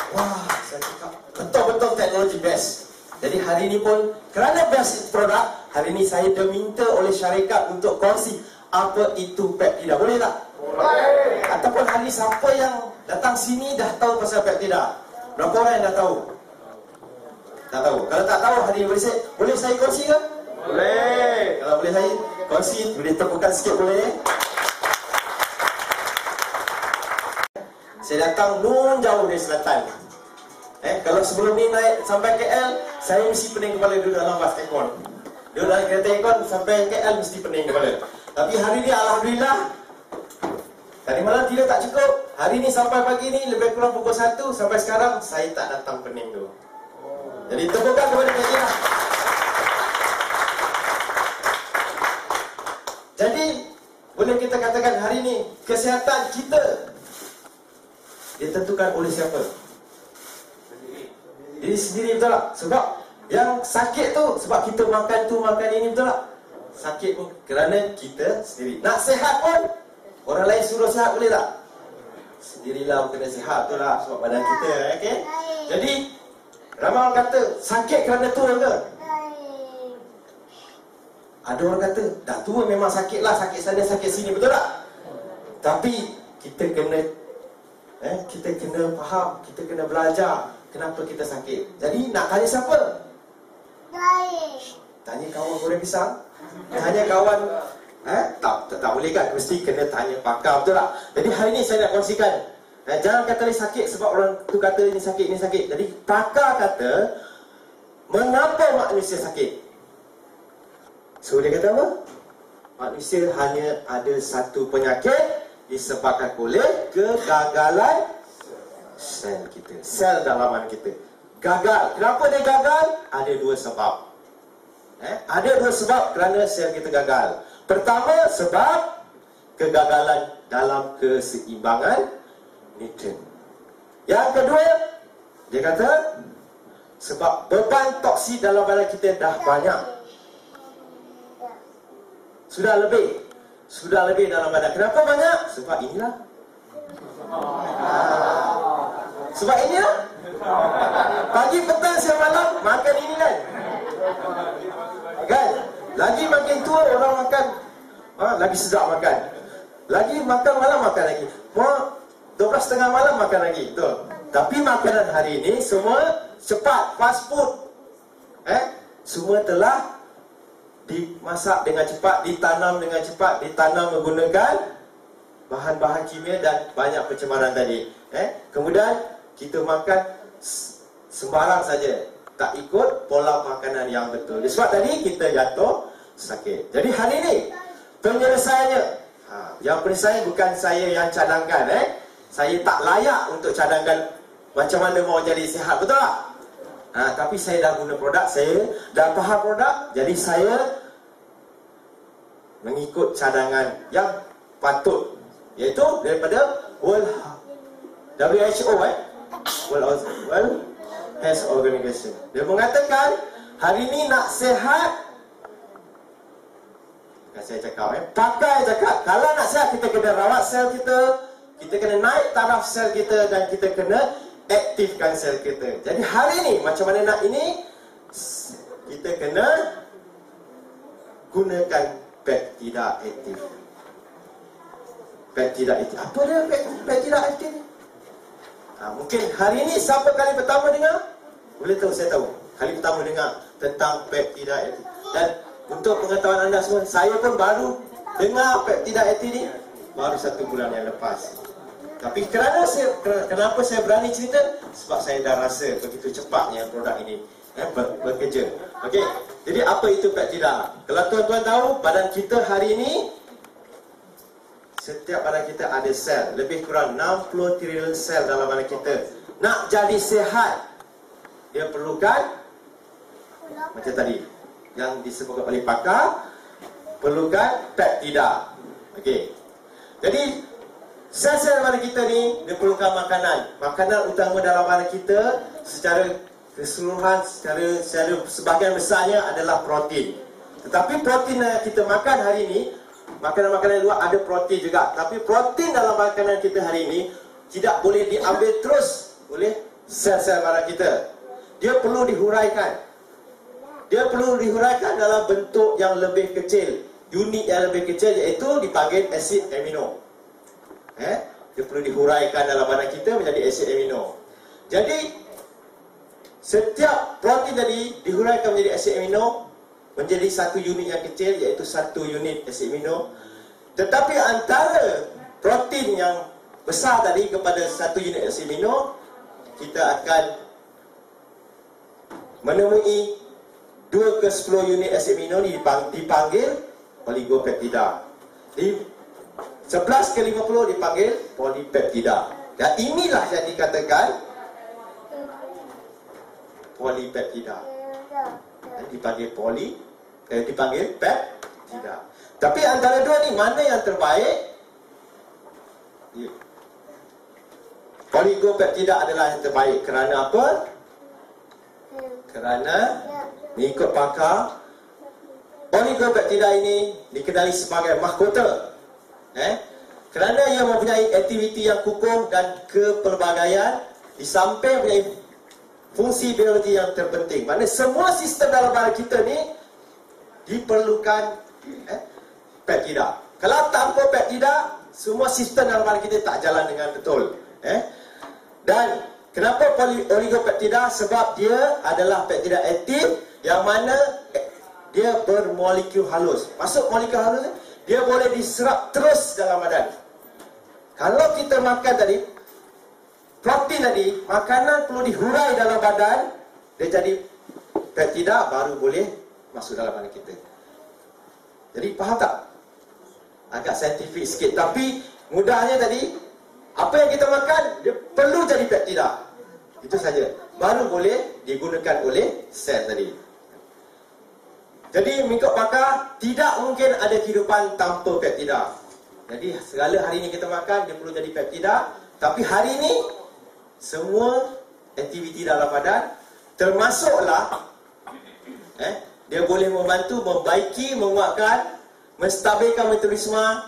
Wah, saya cakap betul-betul teknologi best. Jadi hari ini pun kerana best produk, hari ini saya diminta oleh syarikat untuk kongsi apa itu Peptida. Boleh tak? Boleh. Ataupun hari ini siapa yang datang sini dah tahu pasal Peptida? Berapa orang yang dah tahu? Tak tahu. Kalau tak tahu hari ini boleh saya kongsi ke? Boleh. Kalau boleh saya kongsi, boleh tepukan sikit boleh? Saya datang nun jauh dari selatan. Kalau sebelum ni naik sampai KL, saya mesti pening kepala duduk dalam bas Ekon. Duduk dalam kereta Ekon sampai KL mesti pening kepala. Tapi hari ni alhamdulillah, tadi malam tidur tak cukup. Hari ni sampai pagi ni lebih kurang pukul 1 sampai sekarang saya tak datang pening tu. Jadi tepukan kepada Peptida. Jadi boleh kita katakan hari ni kesihatan kita ditentukan oleh siapa? Diri sendiri, betul tak? Sebab yang sakit tu sebab kita makan tu makan ini, betul tak? Sakit pun kerana kita sendiri. Nak sihat pun orang lain suruh sihat, boleh tak? Sendirilah kena sihat, betul tak? Sebab badan kita, okey? Jadi ramai orang kata sakit kerana tua ke? Ada orang kata dah tua memang sakit lah, sakit sana sakit sini, betul tak? Tapi kita kena faham, kita kena belajar kenapa kita sakit. Jadi nak tanya siapa? Tanya kawan goreng pisang? Tanya kawan tak boleh kan? Mesti kena tanya pakar, betul tak? Jadi hari ni saya nak kongsikan, jangan kata ni sakit sebab orang tu kata ni sakit, ni sakit. Jadi pakar kata mengapa manusia sakit. So dia kata apa? Manusia hanya ada satu penyakit disebabkan oleh kegagalan sel kita, sel dalaman kita gagal. Kenapa dia gagal? Ada dua sebab. Ada dua sebab kerana sel kita gagal. Pertama, sebab kegagalan dalam keseimbangan nutrien. Yang kedua, dia kata sebab beban toksik dalam badan kita dah banyak. Sudah lebih dalam badan. Kenapa banyak? Sebab inilah. Sebab inilah. Pagi, petang, siang, malam makan ini kan? Kan? Lagi makin tua orang makan lagi sedap makan. Lagi makan malam makan lagi. Mau 12:30 malam makan lagi. Betul. Tapi makanan hari ini semua cepat, fast food. Semua telah dimasak dengan cepat, ditanam dengan cepat, ditanam menggunakan bahan-bahan kimia dan banyak pencemaran tadi. Kemudian kita makan sembarang saja, tak ikut pola makanan yang betul. Sebab tadi kita jatuh sakit. Jadi hari ini penyelesaiannya, yang penyelesaian bukan saya yang cadangkan. Saya tak layak untuk cadangkan macam mana mau jadi sihat, betul tak? Tapi saya dah guna produk, saya dah faham produk, jadi saya mengikut cadangan yang patut, iaitu daripada WHO, World Health Organization. Dia mengatakan hari ini nak sihat, saya cakap, pakai cakap, kalau nak sihat kita kena rawat sel kita, kita kena naik taraf sel kita dan kita kena aktifkan sel kita. Jadi hari ini macam mana nak ini, kita kena gunakan Peptida aktif. Peptida aktif. Apa dia Peptida aktif? Mungkin hari ini siapa kali pertama dengar? Boleh tahu, saya tahu. Kali pertama dengar tentang Peptida aktif. Dan untuk pengetahuan anda semua, saya pun baru dengar Peptida aktif ni baru 1 bulan yang lepas. Tapi kenapa saya berani cerita? Sebab saya dah rasa begitu cepatnya produk ini bekerja. Okey. Jadi apa itu Peptida? Kalau tuan-tuan tahu, badan kita hari ini, setiap badan kita ada sel, lebih kurang 60 trilion sel dalam badan kita. Nak jadi sihat, dia perlukan macam tadi yang disebutkan oleh pakar, perlukan Peptida. Okey. Jadi sel-sel badan kita ni dia perlukan makanan. Makanan utama dalam badan kita secara keseluruhan, secara sebahagian besarnya adalah protein. Tetapi protein yang kita makan hari ini, makanan-makanan luar ada protein juga. Tapi protein dalam makanan kita hari ini tidak boleh diambil terus oleh sel-sel badan kita. Dia perlu dihuraikan. Dia perlu dihuraikan dalam bentuk yang lebih kecil, unit yang lebih kecil, iaitu dipanggil asid amino. Dia perlu dihuraikan dalam badan kita menjadi asid amino. Jadi setiap protein tadi dihuraikan menjadi asid amino menjadi satu unit yang kecil, iaitu satu unit asid amino. Tetapi antara protein yang besar tadi kepada satu unit asid amino, kita akan menemui 2 ke 10 unit asid amino dipanggil oligopeptida. Di 11 ke 50 dipanggil polipeptida. Dan inilah yang dikatakan polipeptida. Dipanggil peptida. Tapi antara dua ni mana yang terbaik? Oligopeptida adalah yang terbaik. Kerana apa? Kerana mengikut pakar, oligopeptida ini dikenali sebagai mahkota. Kerana ia mempunyai aktiviti yang kukuh dan kepelbagaian, di samping mempunyai fungsi biologi yang terpenting. Maksudnya semua sistem dalam badan kita ni diperlukan peptida. Kalau tanpa peptida, semua sistem dalam badan kita tak jalan dengan betul. Dan kenapa oligopeptida? Sebab dia adalah peptida aktif yang mana dia bermolekul halus. Masuk molekul halus, dia boleh diserap terus dalam badan. Kalau kita makan tadi, protein tadi, makanan perlu dihurai dalam badan, dia jadi peptida, baru boleh masuk dalam badan kita. Jadi faham tak? Agak saintifik sikit, tapi mudahnya tadi, apa yang kita makan, dia perlu jadi peptida. Itu saja. Baru boleh digunakan oleh sel tadi. Jadi mengikut pakar, tidak mungkin ada kehidupan tanpa peptida. Jadi segala hari ini kita makan, dia perlu jadi peptida. Tapi hari ini, semua aktiviti dalam badan, termasuklah dia boleh membantu, membaiki, menguatkan, menstabilkan metabolisme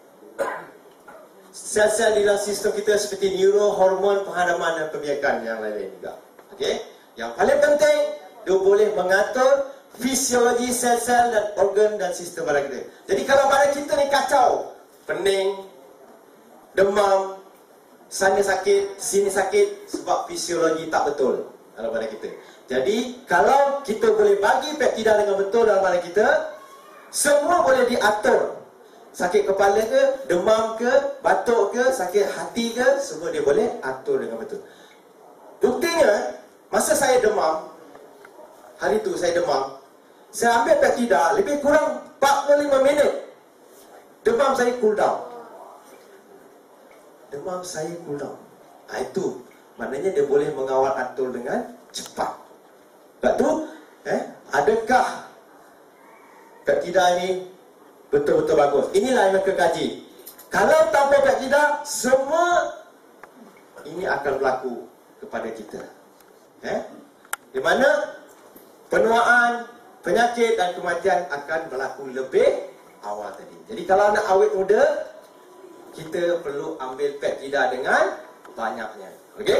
sel-sel di dalam sistem kita seperti neuro, hormon, penghadaman dan pembiakan yang lain-lain juga. Okey? Yang paling penting, dia boleh mengatur fisiologi sel-sel dan organ dan sistem badan kita. Jadi kalau badan kita ni kacau, pening, demam, sana sakit, sini sakit, sebab fisiologi tak betul dalam badan kita. Jadi kalau kita boleh bagi peptida dengan betul dalam badan kita, semua boleh diatur. Sakit kepala ke, demam ke, batuk ke, sakit hati ke, semua dia boleh atur dengan betul. Buktinya, masa saya demam, hari tu saya demam, saya ambil peptida, lebih kurang 45 minit. Demam saya cool down. Demam saya cool down. Itu, maknanya dia boleh mengawal atur dengan cepat. Sebab tu, adakah peptida ini betul-betul bagus? Inilah yang mereka kaji. Kalau tanpa peptida, semua ini akan berlaku kepada kita. Di mana penuaan, penyakit dan kematian akan berlaku lebih awal tadi. Jadi kalau nak awet muda, kita perlu ambil peptida dengan banyaknya. Okey?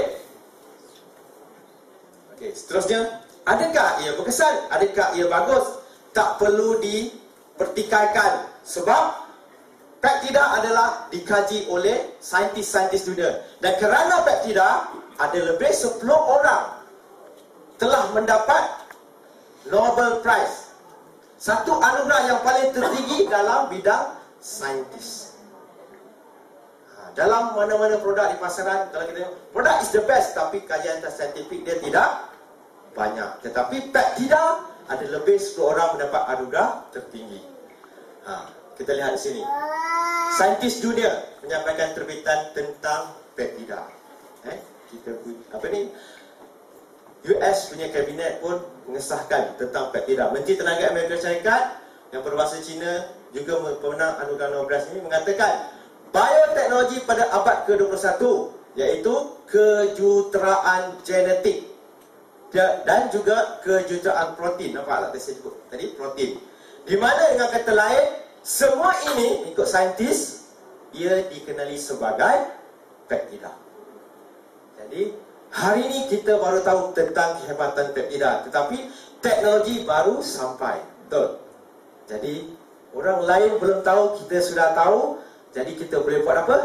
Okey, seterusnya, adakah ia berkesan? Adakah ia bagus? Tak perlu dipertikaikan, sebab peptida adalah dikaji oleh saintis-saintis dunia. Dan kerana peptida, ada lebih 10 orang telah mendapat Nobel Prize. Satu anugerah yang paling tertinggi dalam bidang saintis. Dalam mana-mana produk di pasaran, kalau kita produk is the best, tapi kajian saintifik dia tidak banyak. Tetapi peptida ada lebih 10 orang mendapat anugerah tertinggi. Kita lihat di sini. Saintis dunia menyampaikan terbitan tentang peptida. Kita apa ni? US punya kabinet pun mengesahkan tentang peptida. Menteri Tenaga Amerika Syarikat yang berbahasa Cina juga pemenang anugerah Nobel ini mengatakan bioteknologi pada abad ke-21 iaitu kejuruteraan genetik dan juga kejuruteraan protein. Nampak tak saya sebut tadi? Protein. Di mana dengan kata lain, semua ini ikut saintis ia dikenali sebagai peptida. Jadi Hari ini kita baru tahu tentang kehebatan peptida, tetapi teknologi baru sampai. Betul. Jadi orang lain belum tahu, kita sudah tahu. Jadi kita boleh buat apa?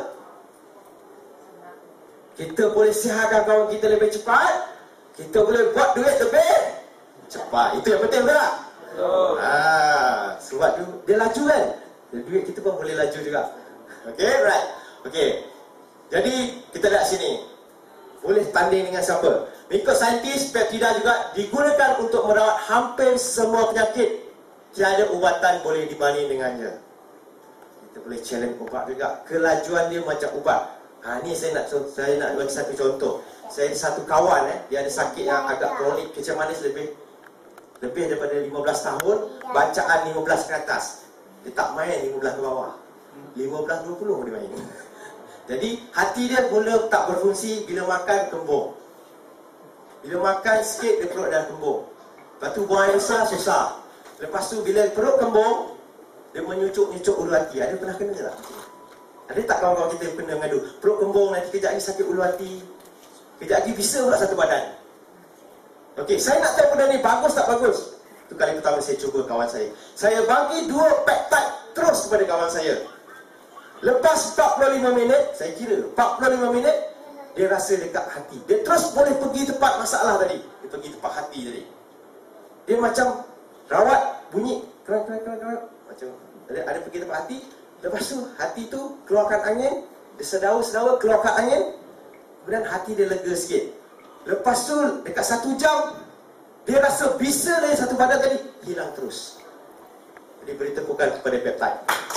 Kita boleh sihatkan kawan kita lebih cepat. Kita boleh buat duit lebih cepat. Itu yang penting, betul tak? Sebab dia laju kan? Duit kita pun boleh laju juga. Okay, right. Okay. Jadi kita lihat sini. Boleh tanding dengan siapa? Mengikut saintis, peptida juga digunakan untuk merawat hampir semua penyakit. Tiada ubatan boleh dibanding dengannya. Kita boleh challenge ubat juga. Kelajuan dia macam ubat. Ni saya nak bagi satu contoh. Saya ada satu kawan, dia ada sakit yang agak kronik, kecil manis lebih daripada 15 tahun, bacaan 15 ke atas. Dia tak main 15 ke bawah. 15-20 dia main. Jadi hati dia mula tak berfungsi, bila makan kembung. Bila makan sikit dia perut dah kembung. Lepas tu buang air besar susah. Lepas tu bila perut kembung, dia menyucuk-nyucuk ulu hati. Ada pernah kena tak? Ada tak kawan-kawan kita yang pernah mengadu? Perut kembung, nanti kejap lagi sakit ulu hati, kejap lagi bisa pula satu badan. Okey, saya nak tahu benda ni bagus tak bagus? Itu kali pertama saya cuba kawan saya. Saya bagi 2 peptide terus kepada kawan saya. Lepas 45 minit, saya kira 45 minit, dia rasa dekat hati. Dia terus boleh pergi tempat masalah tadi. Dia pergi tempat hati tadi. Dia macam rawat bunyi kerak. Macam ada pergi tempat hati. Lepas tu hati tu keluarkan angin. Dia sedawa keluarkan angin. Kemudian hati dia lega sikit. Lepas tu dekat 1 jam, dia rasa bisa dari satu badan tadi hilang terus. Jadi beri tepukan kepada peptide.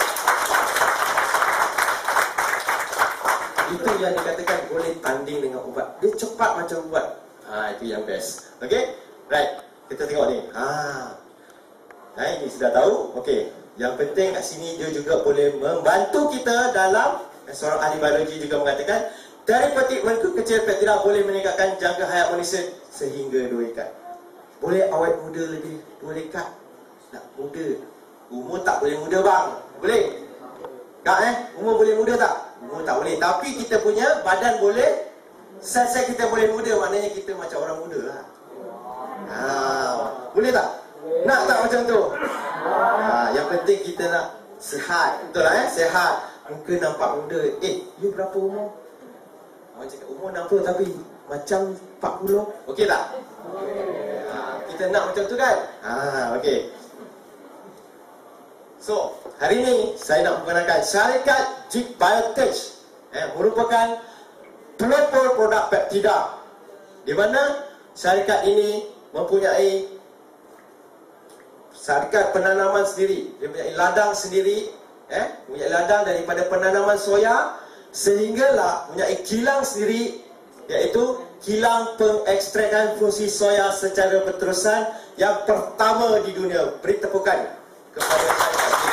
Itu yang dikatakan boleh tanding dengan ubat. Dia cepat macam ubat. Itu yang best. Okay, right. Kita tengok ni. Ini sudah tahu. Okay. Yang penting kat sini dia juga boleh membantu kita dalam, seorang ahli biologi juga mengatakan, dari petik kecil peptida boleh meningkatkan jangka hayat manusia sehingga 2 dekad. Boleh awet muda lebih 2 dekad. Nak muda. Umur tak boleh muda bang. Boleh? Tak Umur boleh muda tak? Umur tak boleh. Tapi kita punya badan boleh. Sel-sel kita boleh muda. Maknanya kita macam orang muda lah. Boleh tak? Nak tak macam tu? Yang penting kita nak sihat. Betul lah sihat. Muka nampak muda. You berapa umur? Orang cakap umur 60 tapi macam 40. Okey tak? Kita nak macam tu kan? Okey. So, hari ini saya nak menggunakan syarikat Jik Biotech, merupakan pelopor produk peptida, di mana syarikat ini mempunyai syarikat penanaman sendiri. Dia mempunyai ladang sendiri, mempunyai ladang daripada penanaman soya, sehinggalah mempunyai kilang sendiri, iaitu kilang pengekstrakan fungsi soya secara berterusan yang pertama di dunia. Beri tepukan kepada syarikat ini.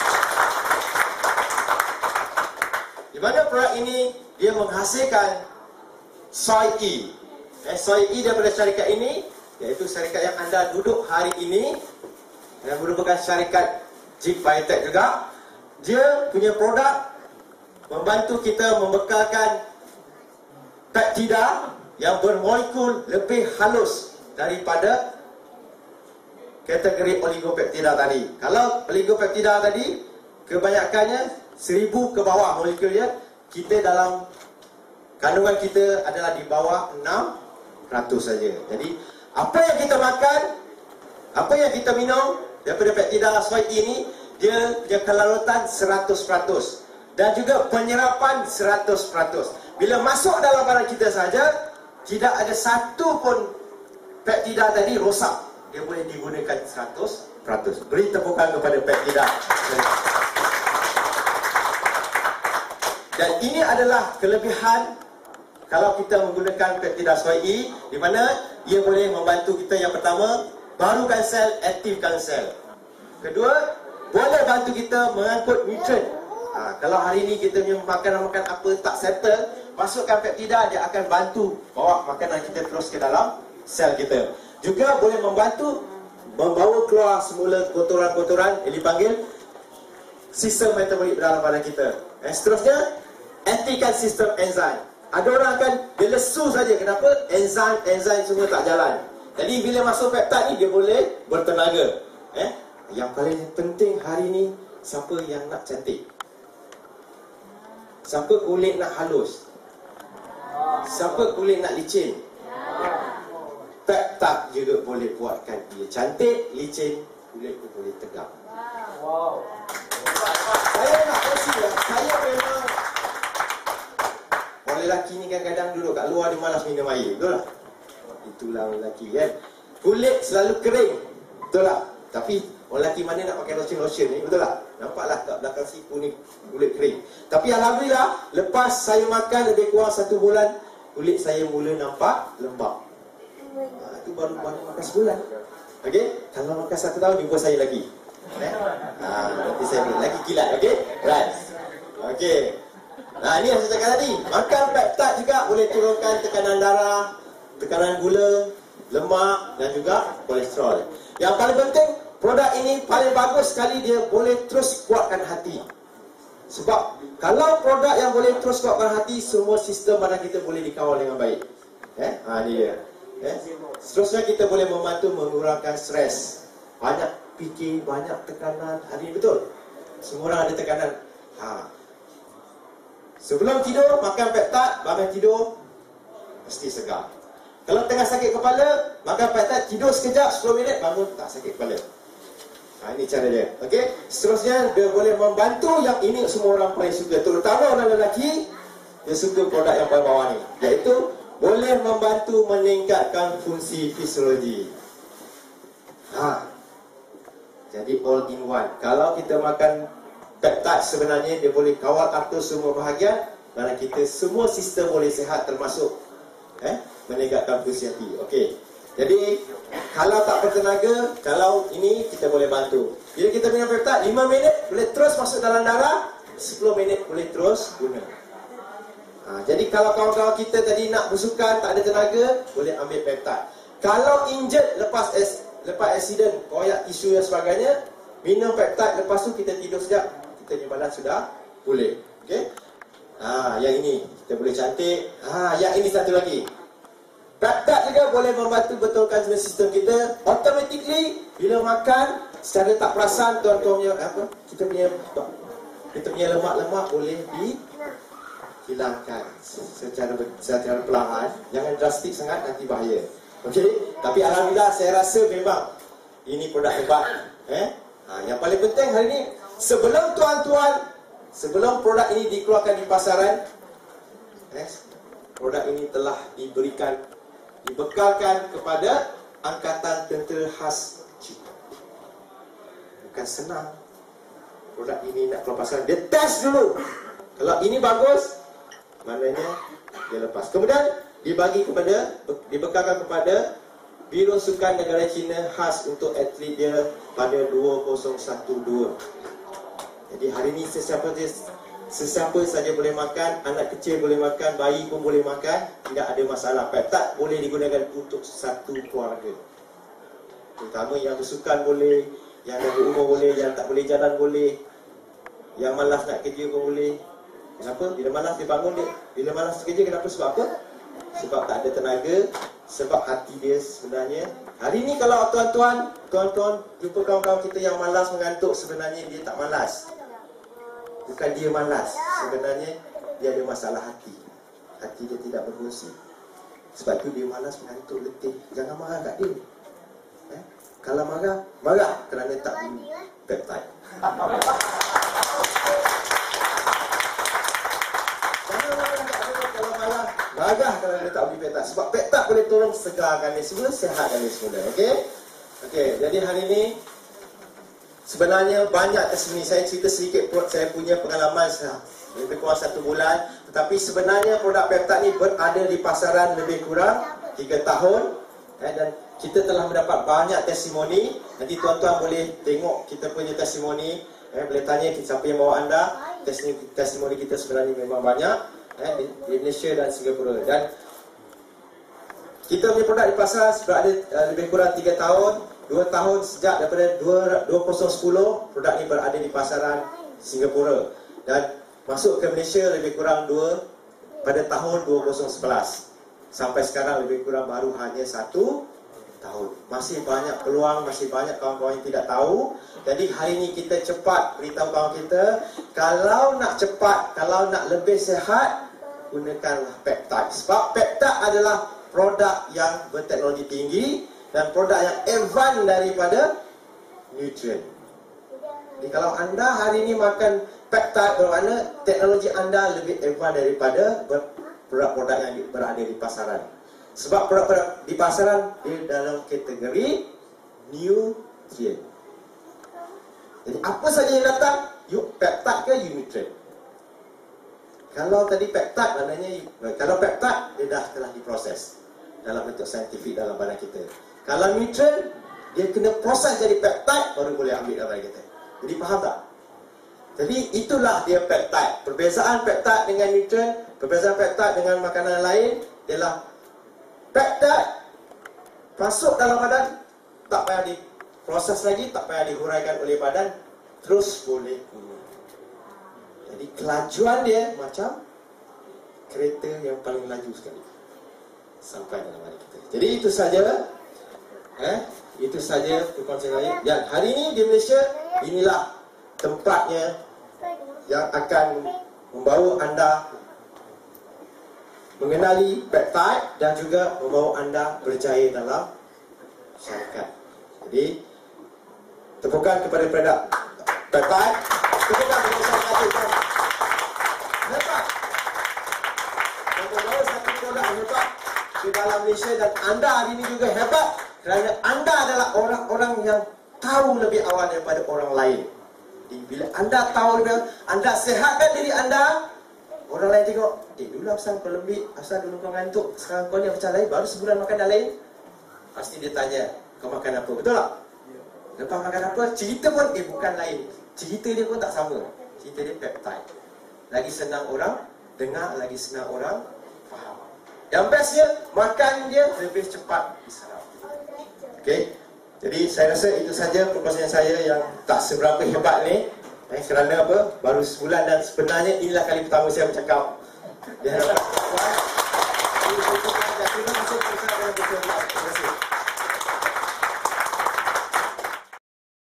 Di mana produk ini dia menghasilkan Soy E. Soy E daripada syarikat ini, iaitu syarikat yang anda duduk hari ini, yang merupakan syarikat Jik Biotech juga. Dia punya produk membantu kita membekalkan peptida yang bermolekul lebih halus daripada kategori oligopeptida tadi. Kalau oligopeptida tadi kebanyakannya 1000 ke bawah molekul dia, kita dalam kandungan kita adalah di bawah 600 saja. Jadi apa yang kita makan, apa yang kita minum daripada peptida soy ini, dia punya kelarutan 100% dan juga penyerapan 100%. Bila masuk dalam badan kita saja, tidak ada satu pun peptida tadi rosak. Dia boleh digunakan 100%. Beri tepukan kepada peptida. Dan ini adalah kelebihan kalau kita menggunakan peptida soy E, di mana ia boleh membantu kita, yang pertama, barukan sel, aktifkan sel. Kedua, boleh bantu kita mengangkut nutrien. Kalau hari ini kita punya makanan apa tak settle, masukkan peptida, dia akan bantu bawa makanan kita terus ke dalam sel kita. Juga boleh membantu membawa keluar semula kotoran-kotoran yang dipanggil sistem metabolik dalam badan kita. Seterusnya, aktifkan sistem enzim. Ada orang akan dia lesu saja. Kenapa? Enzim semua tak jalan. Jadi bila masuk peptide ni dia boleh bertenaga. Yang paling penting hari ni, siapa yang nak cantik? Siapa kulit nak halus? Siapa kulit nak licin? Peptide juga boleh buatkan dia cantik, licin, kulit pun boleh tegak. Saya nak kongsi lah, saya memang orang lelaki ni kadang-kadang duduk kat luar dia malas minum air, betul tak? Itulah orang lelaki kan. Kulit selalu kering, betul tak? Tapi orang lelaki mana nak pakai lotion ni, betul tak? Nampaklah kat belakang siku ni kulit kering. Tapi alhamdulillah, lepas saya makan lebih kurang 1 bulan, kulit saya mula nampak lembap. Itu baru makan sebulan. Okey, kalau makan 1 tahun jumpa saya lagi. Nanti saya lagi kilat. Okey, right. Okey. Ini yang saya cakap tadi. Makan peptide juga boleh turunkan tekanan darah, tekanan gula, lemak dan juga kolesterol. Yang paling penting, produk ini paling bagus sekali, dia boleh terus kuatkan hati. Sebab kalau produk yang boleh terus kuatkan hati, semua sistem badan kita boleh dikawal dengan baik. Ini dia. Seterusnya kita boleh membantu mengurangkan stres. Banyak fikir, banyak tekanan. Hari ini betul, semua orang ada tekanan. Sebelum tidur makan peptide, bangun tidur mesti segar. Kalau tengah sakit kepala, makan peptide, tidur sekejap 10 minit, bangun tak sakit kepala. Ini cara dia. Okey. Seterusnya dia boleh membantu, yang ini semua orang paling suka, terutama orang lelaki. Dia suka produk yang paling bawah ni, iaitu boleh membantu meningkatkan fungsi fisiologi. Jadi all in one. Kalau kita makan peptide, sebenarnya dia boleh kawal atur semua bahagian, mana kita semua sistem boleh sihat, termasuk meningkatkan fungsi hati. Okey. Jadi kalau tak bertenaga, kalau ini kita boleh bantu. Bila kita minum peptide, 5 minit boleh terus masuk dalam darah, 10 minit boleh terus guna. Jadi kalau kawan-kawan kita tadi nak bersukan, tak ada tenaga, boleh ambil peptide. Kalau injured lepas accident, koyak tisu dan sebagainya, minum peptide, lepas tu kita tidur sekejap, kita punya badan sudah pulih. Okey. Yang ini kita boleh cantik. Yang ini satu lagi. Peptide juga boleh membantu betulkan sistem kita. Automatically bila makan secara tak perasan, tuan-tuan punya kita punya lemak-lemak boleh dihilangkan secara perlahan. Jangan drastik sangat, nanti bahaya. Okey. Tapi alhamdulillah saya rasa memang ini produk hebat. Yang paling penting hari ini, sebelum produk ini dikeluarkan di pasaran, produk ini telah dibekalkan kepada Angkatan Tentera Khas China. Bukan senang produk ini nak keluar pasaran. Dia test dulu. Kalau ini bagus, maknanya dia lepas. Kemudian dibekalkan kepada Biro Sukan Negara China khas untuk atlet dia pada 2012. Jadi hari ini sesiapa saja boleh makan, anak kecil boleh makan, bayi pun boleh makan, tidak ada masalah. Peptide boleh digunakan untuk satu keluarga. Terutama yang bersukan boleh, yang dah berumur boleh, yang tak boleh jalan boleh, yang malas nak kerja pun boleh. Kenapa? Bila malas dia bangun dia. Bila malas kerja, kenapa? Sebab apa? Sebab tak ada tenaga, sebab hati dia sebenarnya. Hari ni kalau tuan-tuan jumpa kawan-kawan kita yang malas, mengantuk, sebenarnya dia tak malas. Bukan dia malas, sebenarnya dia ada masalah hati. Hati dia tidak berfungsi. Sebab tu dia malas, mengantuk, letih. Jangan marah kat dia. Kalau marah kerana tak minum peptide. Marah kalau dia tak beli peptide. Sebab peptide boleh tolong segarkan dia semula, sihatkan dia semula. Okey, jadi hari ini sebenarnya banyak testimoni. Saya cerita sedikit saya punya pengalaman lebih kurang 1 bulan. Tetapi sebenarnya produk peptide ni berada di pasaran lebih kurang 3 tahun. Dan kita telah mendapat banyak testimoni. Nanti tuan-tuan boleh tengok kita punya testimoni. Boleh tanya siapa yang bawa anda. Testimoni kita sebenarnya memang banyak di Malaysia dan Singapura. Dan kita punya produk di pasar berada lebih kurang 3 tahun. 2 tahun sejak daripada 2010, produk ini berada di pasaran Singapura. Dan masuk ke Malaysia lebih kurang 2 pada tahun 2011. Sampai sekarang lebih kurang baru hanya 1 tahun. Masih banyak peluang, masih banyak kawan-kawan yang tidak tahu. Jadi hari ini kita cepat beritahu kawan kita, kalau nak cepat, kalau nak lebih sihat, gunakanlah peptide. Sebab peptide adalah produk yang berteknologi tinggi dan produk yang advance daripada nutrien. Jadi kalau anda hari ini makan peptide, bermakna teknologi anda lebih advance daripada produk-produk yang berada di pasaran. Sebab produk-produk di pasaran dia dalam kategori nutrien. Jadi apa saja yang datang, peptide ke nutrien. Kalau tadi peptide maknanya, kalau peptide dia dah telah diproses dalam bentuk saintifik dalam badan kita. Kalau nutrien dia kena proses jadi peptide baru boleh ambil dalam badan kita. Jadi faham tak? Jadi itulah dia peptide. Perbezaan peptide dengan nutrien, perbezaan peptide dengan makanan lain ialah peptide masuk dalam badan, tak payah diproses lagi, tak payah dihuraikan oleh badan, terus boleh minum. Jadi kelajuan dia macam kereta yang paling laju sekali sampai dalam badan kita. Jadi itu saja, itu saja perkongsian saya. Dan hari ini di Malaysia, inilah tempatnya yang akan membawa anda mengenali peptide dan juga membawa anda berjaya dalam syarikat. Jadi tepukan kepada produk peptide, tepukan kepada syarikat kita. Hebat. Membawa satu produk hebat di dalam Malaysia, dan anda hari ini juga hebat kerana anda adalah orang-orang yang tahu lebih awal daripada orang lain. Jadi bila anda tahu dia, anda sehatkan diri anda, orang lain tengok, dulu asal kau lembik, asal dulu kau ngantuk, sekarang kau ni macam lain, baru sebulan makan dah lain. Pasti dia tanya, kau makan apa? Betul tak? Lepas makan apa? Cerita pun bukan lain. Cerita dia pun tak sama. Cerita dia peptide. Lagi senang orang dengar, lagi senang orang faham. Yang bestnya, makan dia lebih cepat diserap. Okey. Jadi saya rasa itu saja perkongsian saya yang tak seberapa hebat ni. Kerana apa? Baru sebulan, dan sebenarnya inilah kali pertama saya bercakap. Terima kasih.